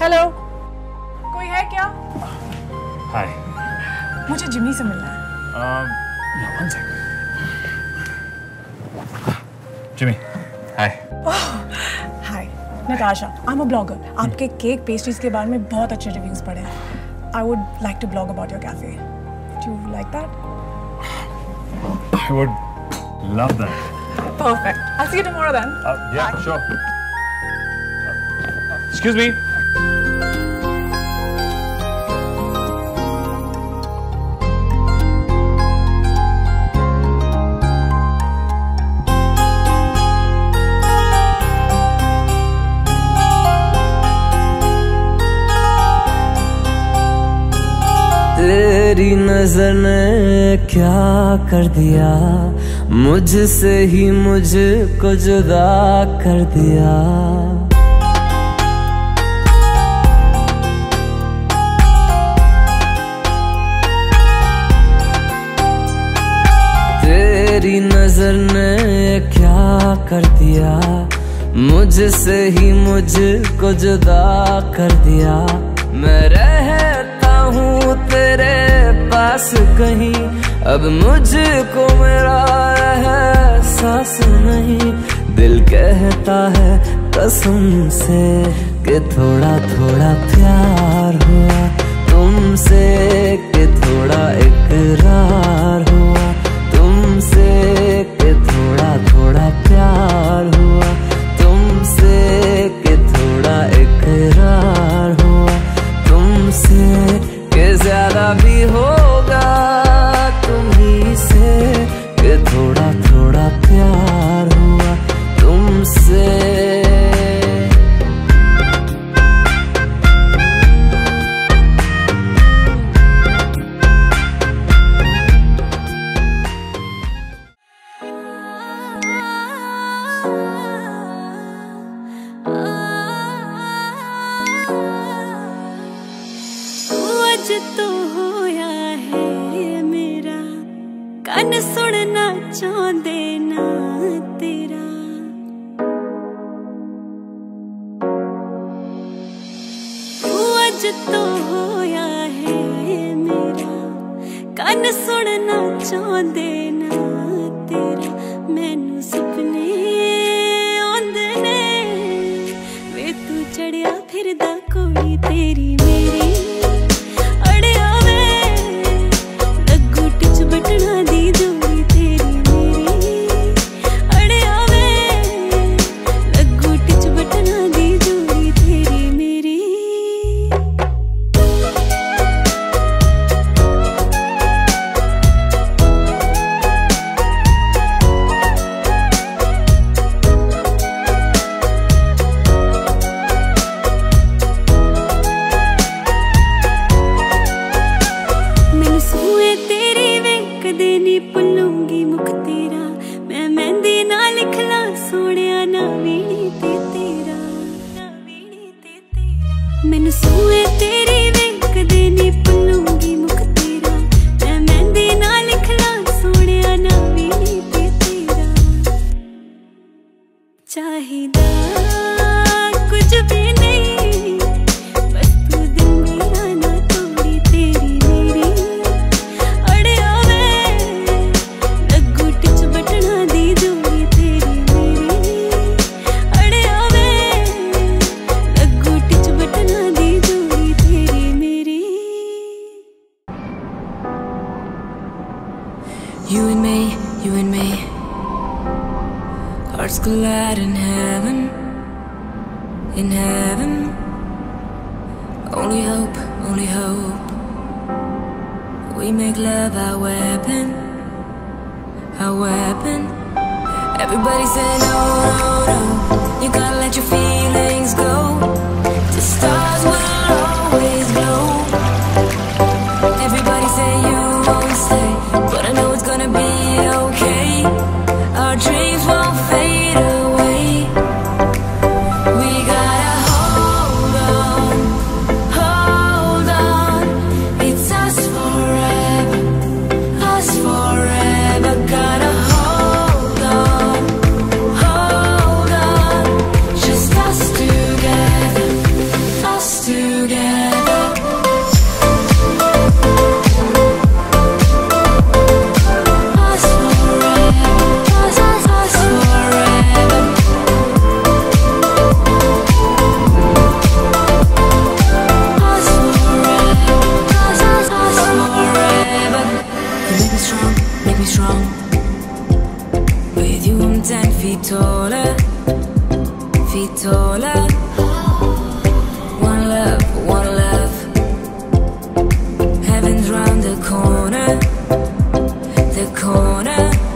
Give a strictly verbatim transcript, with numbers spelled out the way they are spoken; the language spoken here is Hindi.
हेलो, कोई है क्या? हाय, मुझे जिमी से मिलना है। One second. Jimmy, hi. Hi, Nitasha, I am a blogger. आपके केक पेस्ट्रीज के बारे में बहुत अच्छे रिव्यूज पढ़े हैं। I would like to blog about your cafe. Do you like that? I would love that. Perfect. I'll see you tomorrow then. Uh, yeah, Bye. Sure. Uh, excuse me. तेरी नजर ने क्या कर दिया, मुझसे ही मुझको जुदा कर दिया। तेरी नजर ने क्या कर दिया, मुझसे ही मुझको जुदा कर दिया। मैं रहता हूँ तेरे पास कहीं, अब मुझको मेरा एहसास नहीं। दिल कहता है कसम से कि थोड़ा थोड़ा प्यार हुआ तुमसे, कि थोड़ा इकरार हुआ तुमसे, कि थोड़ा थोड़ा प्यार हुआ तुमसे, कि थोड़ा इकरार हुआ तुमसे, कि ज्यादा भी होगा तुम्ही से, कि थोड़ा थोड़ा प्यार हुआ तुमसे। तो होया है मेरा, कन सुनना चाहते ना तेरा। तू अज तो होया है मेरा, कन सुनना चाहते ना तेरा। मैनू सुपने आंदे ने वे तू चढ़िया फिरदा कोई तेरी मेरी। मैनू सूए तेरी वेख देनी भुलूंगी मुख तेरा, मैं मेहंदी ना लिखला सोनिया ना वीणी ते तेरा। चाहिदा कुछ भी नहीं, बस तू दिल मेरा ना तोड़ी तेरी मेरी। अड़े आवे लगू टिच बटना दी जोड़ी तेरी मेरी। अड़े आवे लगू टिच बटना दी जोड़ी तेरी मेरी। You and me, you and me, hearts collide in heaven, in heaven. Only hope, only hope. We make love our weapon, our weapon. Everybody say no, no, no. You gotta let your feelings go. The stars will always glow. Everybody say you won't stay, but I know it's gonna be okay. Our dreams won't fade away. We gotta hold on, hold on. It's us forever, us forever. Gotta hold on, hold on. Just us make me strong. With you I'm ten feet taller, feet taller. One love, one love. Heaven's round the corner, the corner.